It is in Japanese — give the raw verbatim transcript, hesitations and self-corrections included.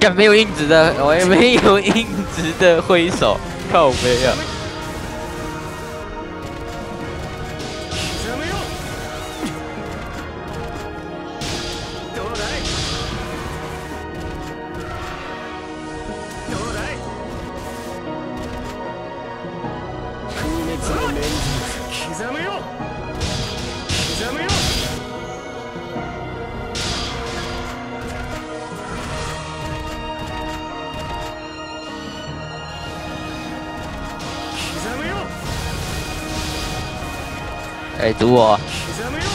干没有硬直的，我也没有硬直的挥手，靠背啊！哎，堵我！